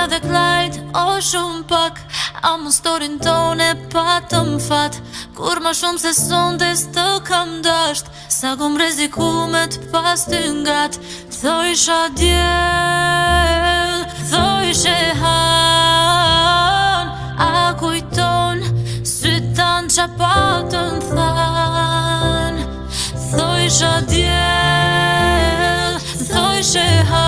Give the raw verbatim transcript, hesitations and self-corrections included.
dhe klajt o shumë pak. A mu storin tone pa të m'fat, kur ma shumë se sonde s'të kam dasht. Sa kom reziku me t'pas ty ngat. Thojsha djel, thojshe han, a kujton sytan qa patën than. Thojsha djel, thojshe han.